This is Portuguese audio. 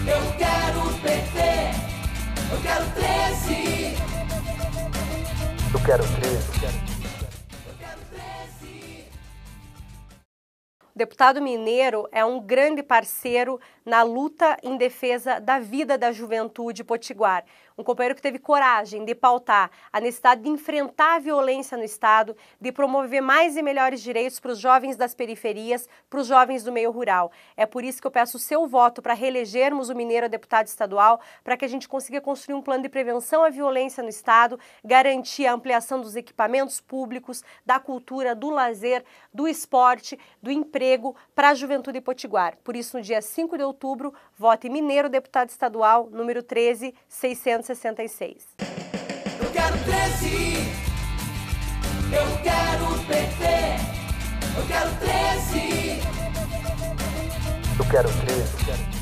Eu quero PT, eu quero 13. Eu quero 13. O deputado mineiro é um grande parceiro na luta em defesa da vida da juventude potiguar. Um companheiro que teve coragem de pautar a necessidade de enfrentar a violência no Estado, de promover mais e melhores direitos para os jovens das periferias, para os jovens do meio rural. É por isso que eu peço o seu voto para reelegermos o mineiro a deputado estadual, para que a gente consiga construir um plano de prevenção à violência no Estado, garantir a ampliação dos equipamentos públicos, da cultura, do lazer, do esporte, do emprego para a juventude potiguar. Por isso, no dia 5 de outubro, vote mineiro deputado estadual, número 13.666. Eu quero 13. Eu quero PT. Eu quero 13. Eu quero 13.